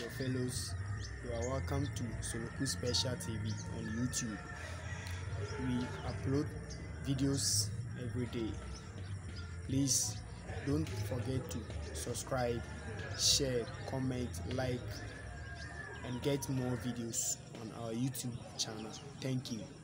fellows. You are welcome to Soloku Special TV on YouTube. We upload videos every day. Please don't forget to subscribe, share, comment, like, and get more videos on our YouTube channel. Thank you.